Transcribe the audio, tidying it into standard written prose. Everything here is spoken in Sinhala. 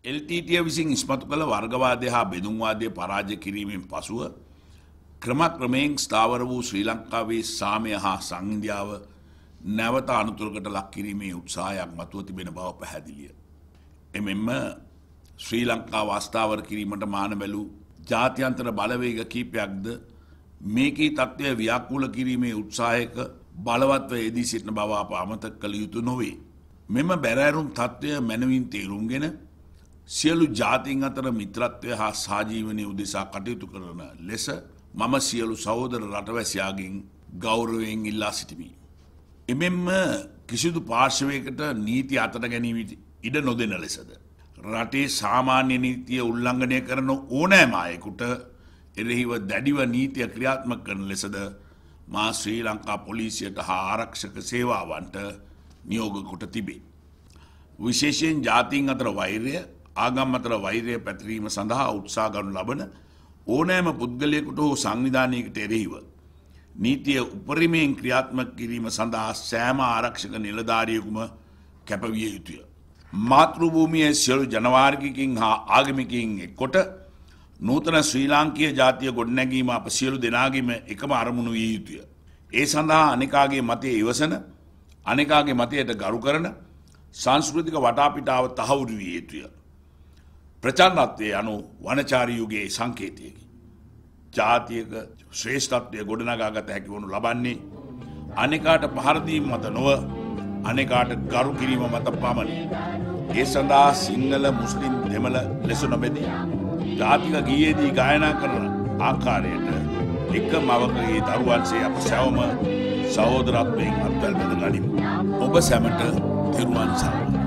LTTE විසින් ඉස්මතු කළ වර්ගවාදය හා බෙදුම්වාදය පරාජය කිරීමෙන් පසුව ක්‍රමක්‍රමයෙන් ස්ථාවර වූ ශ්‍රී ලංකාවේ සාමය හා සංහිඳියාව නැවත අනුතුරකට ලක් කිරීමේ උත්සාහයක් මතුව තිබෙන බව පැහැදිලිය. එමෙන්ම ශ්‍රී ලංකාව අස්ථාවර කිරීමට මාන බැලූ ජාත්‍යන්තර බලවේග කීපයක්ද මේකී තත්ත්වය ව්‍යාකූල කිරීමේ උත්සාහයක බලවත්ව යෙදී සිටින බව අප අමතක කළ යුතු නොවේ. මෙම බැරෑරුම් තත්ත්වය මැනවින් තේරුම්ගෙන සියලු ජාතීන් අතර මිත්‍රත්වය හා සහජීවනය උදෙසා කටයුතු කරන ලෙස මම සියලු සහෝදර රටවැසියාගෙන් ගෞරවයෙන් ඉල්ලා සිටිමි. එමෙන්ම කිසිදු පාර්ශවයකට නීති අතට ගැනීමට ඉඩ නොදෙන ලෙසද රටේ සාමාන්‍ය නීතිය උල්ලංඝනය කරන ඕනෑම අයෙකුට එරෙහිව දැඩිව නීතිය ක්‍රියාත්මක කරන ලෙසද මා ශ්‍රී ලංකා පොලිසියට හා ආරක්ෂක සේවාවන්ට නියෝග කොට තිබේ. විශේෂයෙන් ජාතීන් අතර වෛරය ආගම් අතර වෛරය පැතිරීම සඳහා උත්සාහ ගනු ලබන ඕනෑම පුද්ගලයෙකුට හෝ සංවිධානයකට එරෙහිව නීතිය උපරිමයෙන් ක්‍රියාත්මක කිරීම සඳහා සෑම ආරක්ෂක නිලධාරියෙකුම කැපවිය යුතුය. මාතෘභූමියේ සියලු ජනවාර්ගිකින් හා ආගමිකින් එක්කොට නූතන ශ්‍රී ලාංකීය ජාතිය ගොඩනැගීම අප සියලු දෙනාගේම එකම අරමුණු විය යුතුය. ඒ සඳහා අනෙකාගේ මතය ඉවසන, අනෙකාගේ මතයට ගරු කරන සංස්කෘතික වටාපිටාව තහවුරු විය යුතුය. ප්‍රචාරණත්වයේ අනු වනචාරී යුගයේ සංකේතයකි. ජාතියක ශ්‍රේෂ්ඨත්වය ගොඩනගාගත හැකි වනු ලබන්නේ අනෙකාට පහර දීම මත නොව අනෙකාට ගරු කිරීම මත පමණි. ඒ සඳහා සිංහල මුස්ලිම් දෙමළ ලෙස නොබෙදී ජාතික ගීයේදී ගායනා කරන ආකාරයට එක මවකගේ දරුවන්සේ අප සැවම සහෝදරත්වයෙන් අත්වැල් බැඳ ගනිමු. ඔබ සැමට තෙරුවන් සරණයි.